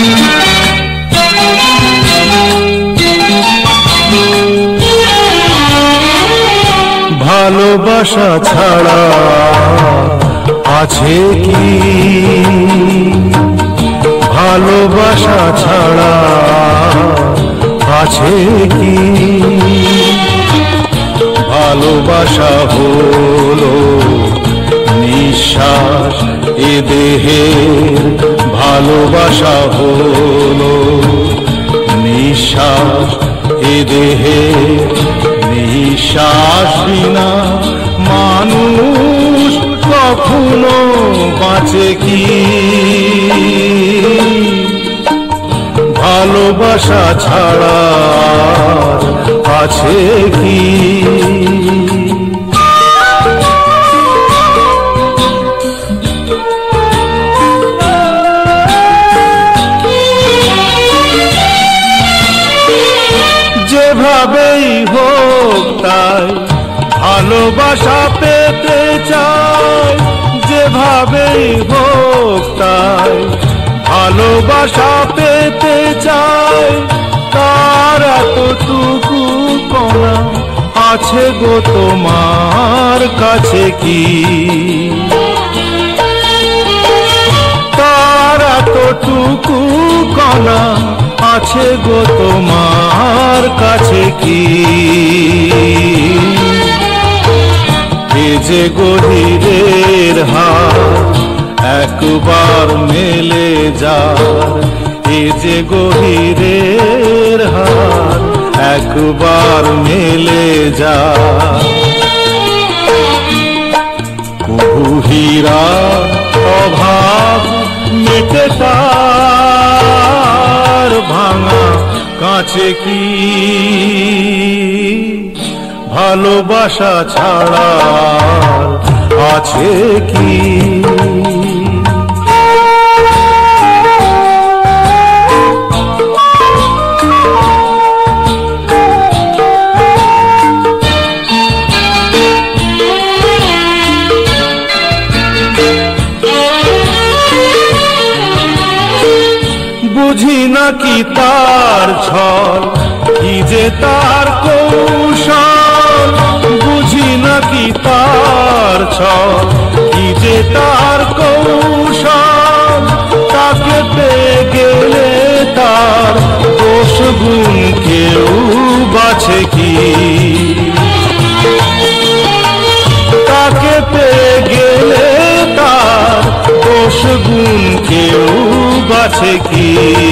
ভালোবাসা ছাড়া আছে কি, ভালোবাসা ছাড়া আছে কি, ভালোবাসা হলো নিঃশ্বাস এ দেহের, ভালোবাসা হলো নিঃশ্বাস এ দেহের, নিঃশ্বাস বিনা মানুষ কখনো বাঁচে কি, ভালোবাসা ছাড়া আছে কি। যেভাবেই হোক তাই ভালোবাসা পেতে চাই, যেভাবেই হোক তাই ভালোবাসা পেতে চাই, তার এতটুকু কণা আছে গো তোমার কাছে কি, তার এতটুকু কণা আছে গো তোমার কাছে কি, এ যে গভীরের হাত একবার মেলে যার, এ যে গভীরের হাত একবার মেলে যার, কবু হীরা অভাব মেটে তার ভাঙা কাছে কি, ভালোবাসা ছাড়া আছে কি। বুঝি না কি তার ছল, কি যে তার কৌশল, বুঝি না কি তার ছল, কি যে তার কৌশল, তাকে পেয়ে গেলে তার দোষ গুণ কেউ বাছে কি, তাকে পেয়ে গেলে তার দোষ গুণ কেউ বাছে কি,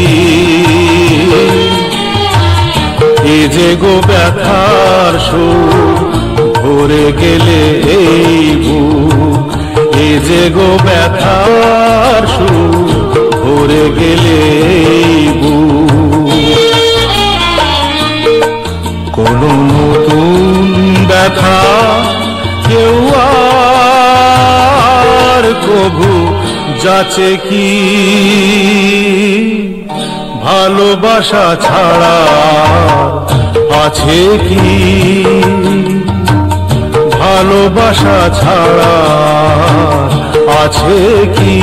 এ যে গো ব্যথার সুর ভরে গেলে এই বুক, এ যে গো ব্যথার সুর ভরে গেলে এই বুক, কোন নতুন ব্যথা কেউ আর কভু যাচ্ছে কি, ভালোবাসা ছাড়া আছে কি, ভালোবাসা ছাড়া আছে কি,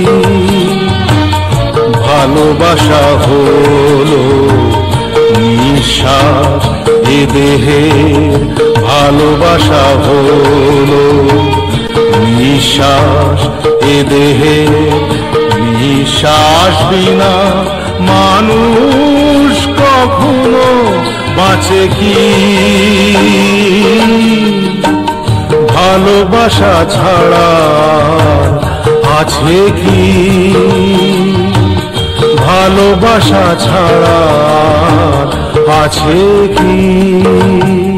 ভালোবাসা হলো নিঃশ্বাস এ দেহের, ভালোবাসা হলো নিঃশ্বাস এ দেহের, নিঃশ্বাস বিনা মানুষ কখনো বাঁচে কি, ভালোবাসা ছাড়া আছে কি, ভালোবাসা ছাড়া আছে কি।